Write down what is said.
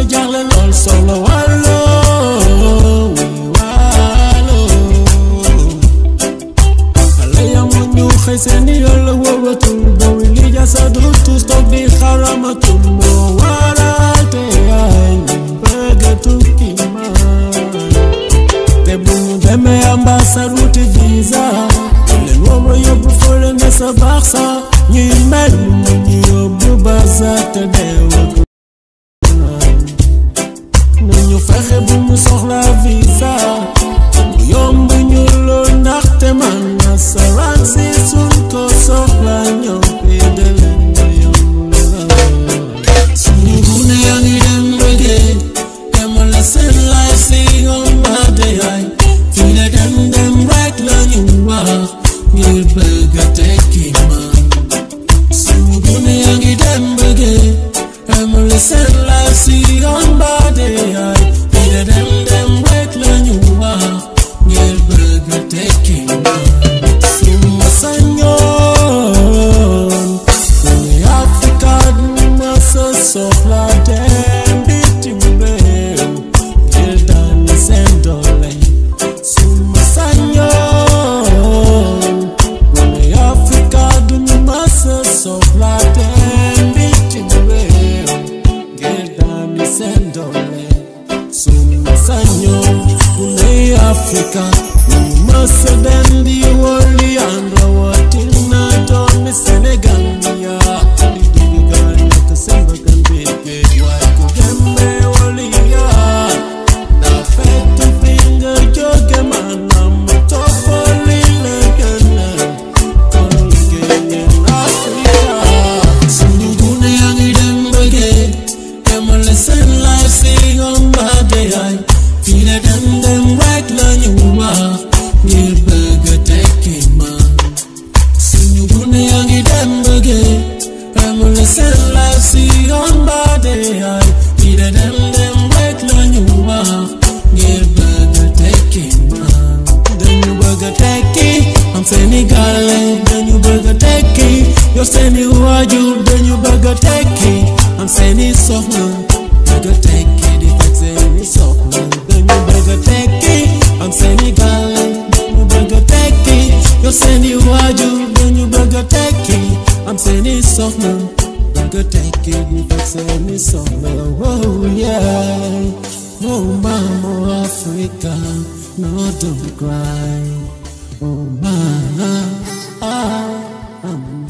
jaxle lool soxla wàllo wàllo xale yamuñu xëy seeni yoon la wóobatul boobu li jasa du tus toog di xaramatul moo waral te ay bëgg tukki man te bu ñu demee ambassade wuti visa leen wóor yóbbu fële nga sa baax sa ñuy mel ñu yóbbu basa te deewul nañu fexe bu ñu soxla visa mu yomb ñu lool ndaxte man nasaraan si suñ ko soxla ñëw fii de leen nga yomb la suñu gune yaa ngi dem reggae demale seen life si yomba de yaay fii de dem rek la ñu wax ngir bëgg a tekki man suñu gune yaa ngi dem reggae demale seen life si yomba de yaay fii de dem rek la ñu wax ngir bëgg a tekki man suma sañoon kuni Afrika duma sa soxla dem bitim réew ngir daani seen doole suma sañoon kuni Afrika duma sa soxla dem bitim réew ngir daani seen doole suma sañoon kuni Afrika duma sa dem di woli andra watina doomi Sénégal ya di digal nekk seen bëggan biir géej waaye ku dembe woli ya da fekk fi nga jóge maanaam ma toppali la gënal kon liggéey Afrika suñu gune yaa ngi dem bëggee demale seen life si yomba de yaay fii de dem rek la ñu wax ngir bëgg a tekki man suñu gune yaa ngi dem bëggee demale seen life si yomba de yaay fii de dem rek la ñu wax ngir bëgg a tekki man dañu bëgg a tekki am seeni gàlle dañu bëgg a tekki yor seeni waajur dañu bëgg a tekki am seeni soxna bëgg a tekki di fekk seeni soxna dañu bëgg a tekki am seeni gàlle dañu bëgg a tekki yor seeni waajur dañu bëgg a tekki am seeni soxna bëgg a tekki di fekk seeni soxna oh yeah oh mama Africa no don't cry oh mama